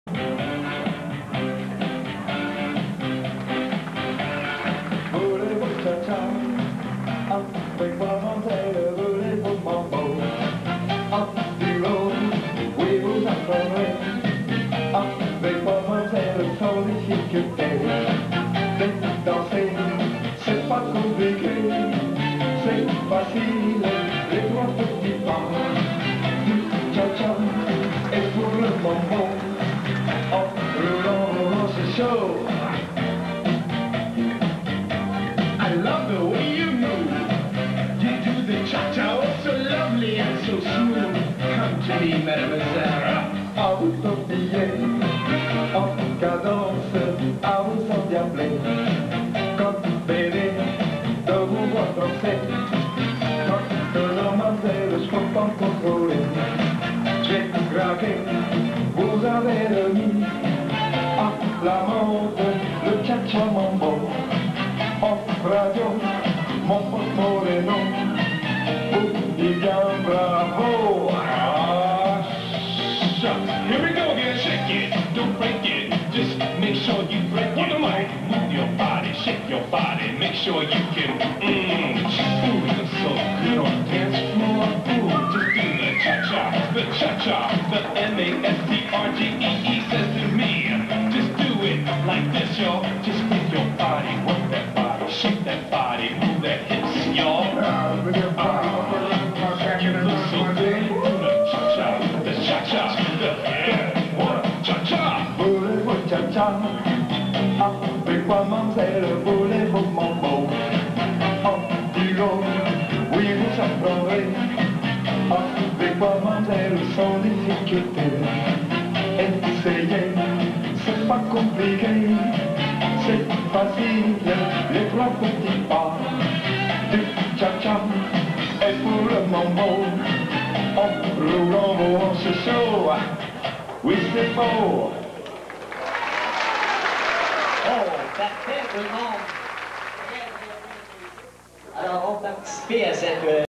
Voulez-vous cha-cha? Avec moi, mademoiselle, voulez-vous mambo? Du haut, oui, vous apprendrez. Avec moi, mademoiselle, sans difficulté. Danser, c'est pas compliqué, c'est facile, les trois petits pas. Du cha-cha, et pour le mambo, en roulant, c'est chaud. I love the way you move. You do the cha-cha, oh so lovely and so smooth. Come to me, mademoiselle. À vous tortiller, en cadence, à vous endiabler. Comme bébé, de vous voir danser. Quand mademoiselle, je peux pas me contrôler. J'ai craqué, vous avez remis à la mode, le cha-cha mambo. En radio, mon pote Moreno, vous dit bien bravo. Ah, shucks. Here we go again. Shake it, don't break it. Just make sure you break it. Move your body, shake your body. Make sure you can. Ooh, you look so good on the dance floor. Ooh, just do the cha-cha, the cha-cha, the M-A-S-T-R-G-E-E says to me. Just do it like this, y'all. Just make your body work that body, shake that body, move that hips, y'all. You look so good. The cha-cha, the cha-cha, the one cha-cha. Voulez-vous cha-cha? Avec quoi, mademoiselle, voulez-vous mambo? En duo, oui, vous apprendrez. Avec quoi, mademoiselle, sans difficulté. Essayez, c'est pas compliqué, c'est facile, les trois petits pas. Du cha-cha, et pour le mambo, en roulant vos hanches chaud. Oui, c'est beau. Oh, parfait, tout le monde. Alors, on participe à cette